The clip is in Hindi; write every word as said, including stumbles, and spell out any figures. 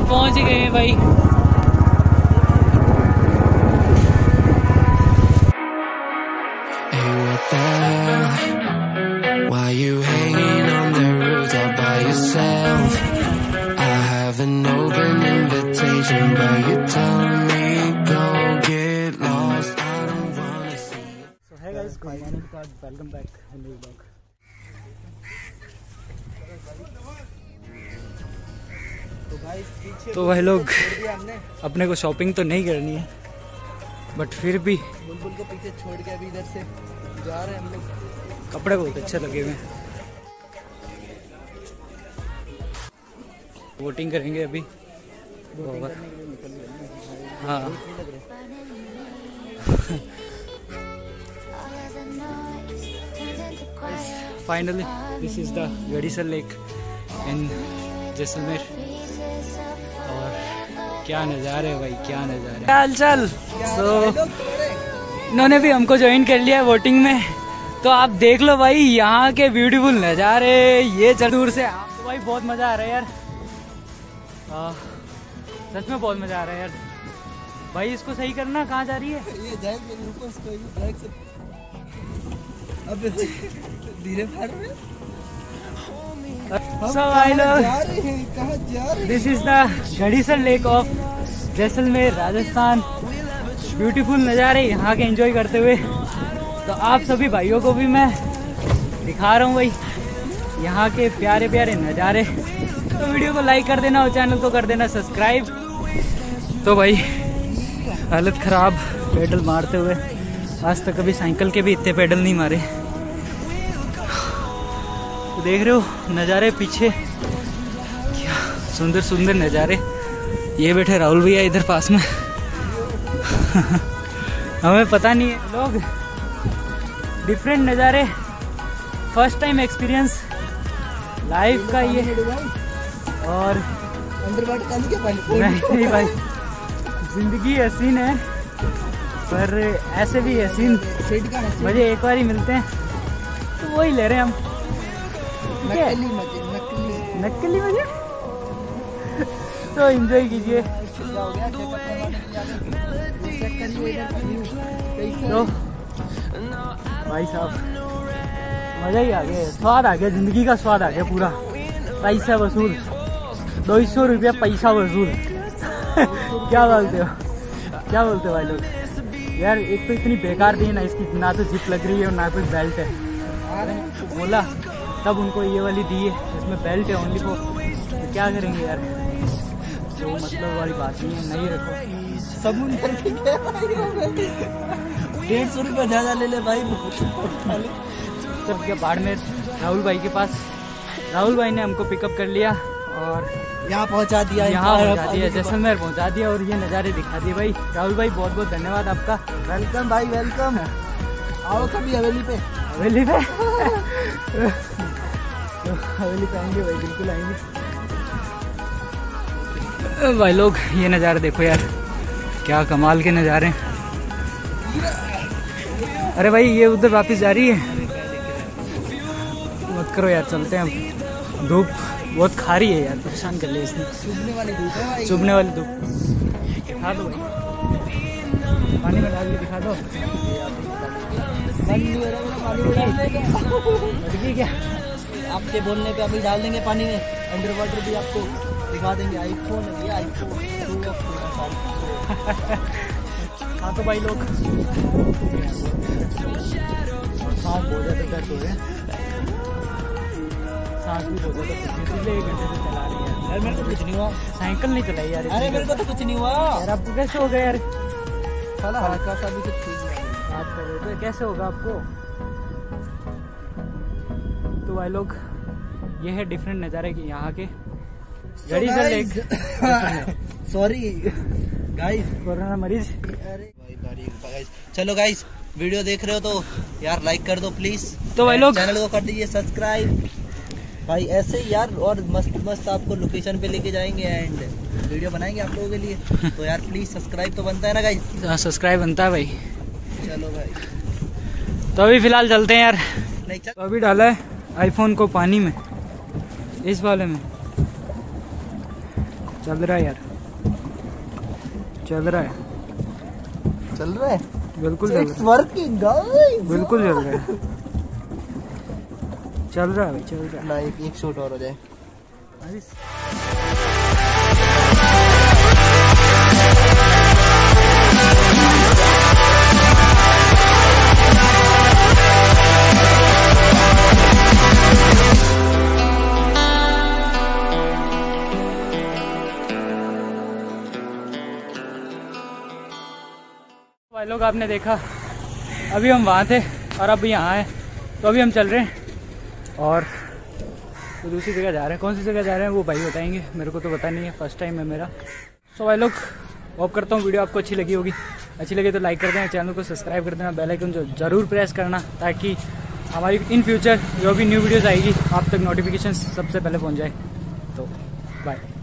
पहुंच ही गए भाई। Why you hanging on the roof all by yourself? I have an open invitation, but you tell me go get lost. I don't wanna see you. So hey guys, good morning, welcome back in the vlog. तो भाई लोग अपने को शॉपिंग तो नहीं करनी है, बट फिर भी बुलबुल को पीछे छोड़ के अभी इधर से जा रहे हैं हम लोग। कपड़े बहुत अच्छे लगे हुए हैं। वोटिंग करेंगे अभी। हाँ finally this is the Gadisar lake in Jaisalmer. और क्या नज़ारे भाई, क्या नज़ारे। चल चल तो इन्होंने भी हमको ज्वाइन कर लिया वोटिंग में, तो आप देख लो भाई यहाँ के ब्यूटीफुल नज़ारे। ये चल दूर से तो भाई बहुत मज़ा आ रहा है यार, आ, सच में बहुत मज़ा आ रहा है यार। भाई इसको सही करना, कहाँ जा रही है ये? जाएंगे रुको इसको बैग से अब धीरे फाड़ में। So I know this this is the Gadisar lake of Jaisalmer Rajasthan. Beautiful नज़ारे यहाँ के एंजॉय करते हुए तो आप सभी भाइयों को भी मैं दिखा रहा हूँ भाई यहाँ के प्यारे प्यारे नज़ारे। तो वीडियो को लाइक कर देना और चैनल को कर देना सब्सक्राइब। तो भाई हालत ख़राब पेडल मारते हुए, आज तक कभी साइकिल के भी इतने पेडल नहीं मारे। तो देख रहे हो नज़ारे पीछे, क्या सुंदर सुंदर नज़ारे। ये बैठे राहुल भैया इधर पास में। हमें पता नहीं है, लोग डिफरेंट नज़ारे, फर्स्ट टाइम एक्सपीरियंस लाइफ का ये। और अंदर बात का नहीं क्या पानी नहीं भाई, जिंदगी हसीन है पर ऐसे भी हसीन मजे एक बार ही मिलते हैं, तो वही ले रहे हैं हम। नकली मजे, नकली नकली मजे तो एंजॉय कीजिए। तो भाई साहब मज़ा ही आ गया, स्वाद आ गया, ज़िंदगी का स्वाद आ गया पूरा। पैसा वसूल, दो सौ रुपया पैसा वसूल। क्या बोलते हो, क्या बोलते हो भाई लोग? यार एक तो इतनी बेकार दी है ना, इसकी ना तो जिप लग रही है और ना कोई बेल्ट है। बोला तब उनको ये वाली दी है, इसमें बेल्ट है ओनली फॉर। तो क्या करेंगे यार, तो मतलब वाली बात नहीं है, नहीं रखो। समुद्र डेढ़ सौ रुपया ज़्यादा ले ले भाई। सब क्या बाड़मेर राहुल भाई के पास, राहुल भाई ने हमको पिकअप कर लिया और यहाँ पहुँचा दिया, यहाँ पहुँचा दिया, जैसलमेर पहुँचा दिया और ये नज़ारे दिखा दिए भाई। राहुल भाई बहुत बहुत धन्यवाद आपका। वेलकम भाई वेलकम। आओ कभी हवेली पे, हवेली पे तो हवेली पे आएंगे भाई, बिल्कुल आएंगे भाई लोग। ये नज़ारे देखो यार, क्या कमाल के नज़ारे हैं। अरे भाई ये उधर वापस जा रही है, मत करो यार, चलते हैं अब। धूप बहुत खा रही है यार, परेशान कर लिया इसने। चुभने वाली धूप है भाई, चुभने वाली धूप। दिखा दो भाई, पानी में डाल के दिखा दो। क्या आपके बोलने पे अभी डाल देंगे पानी में, अंडर वाटर भी आपको दिखा देंगे। आईफोन है ये, आईफोन हाँ तो भाई लोग सांस बहुत ज़्यादा दर्द हो रहे हैं, सांस भी बहुत ज़्यादा, पिछले एक घंटे से चला रही है यार। मेरे को कुछ नहीं हुआ, साइकिल नहीं चलाई यार। अरे मेरे को तो कुछ नहीं हुआ यार, आपको कैसे हो गया यार? साला हल्का सा भी कुछ ठीक है। आप कर रहे थे, कैसे होगा आपको? तो भाई लोग ये है डिफरेंट नज़ारे के यहाँ के Gadisar lake. Sorry guys, corona मरीज। चलो गाइस, वीडियो देख रहे हो तो यार लाइक कर दो प्लीज। तो भाई लोग चैनल को कर दीजिए सब्सक्राइब भाई, ऐसे ही यार, और मस्त मस्त आपको लोकेशन पे लेके जाएंगे एंड वीडियो बनाएंगे आप लोगों के लिए। तो यार प्लीज सब्सक्राइब तो बनता है ना गाइस? हाँ सब्सक्राइब बनता है भाई। चलो भाई, तो अभी फिलहाल चलते हैं यार। नहीं चल तो अभी डाला है आईफोन को पानी में, इस वाले में। चल रहा है यार, चल रहा है, चल रहा है, बिल्कुल चल रहा है, वर्किंग गाइस, बिल्कुल चल रहा है, चल रहा है भाई, चल रहा है। ना एक एक शॉट और हो जाए। भाई लोग आपने देखा, अभी हम वहाँ थे और अब यहाँ हैं, तो अभी हम चल रहे हैं और तो दूसरी जगह जा रहे हैं। कौन सी जगह जा रहे हैं वो भाई बताएंगे, मेरे को तो पता नहीं है, फर्स्ट टाइम है मेरा। सो भाई लोग होप करता हूँ वीडियो आपको अच्छी लगी होगी, अच्छी लगी तो लाइक कर देना, चैनल को सब्सक्राइब कर देना, बेल आइकन जो जरूर प्रेस करना ताकि हमारी इन फ्यूचर जो भी न्यू वीडियोज़ आएगी आप तक नोटिफिकेशन सबसे पहले पहुँच जाए। तो बाय।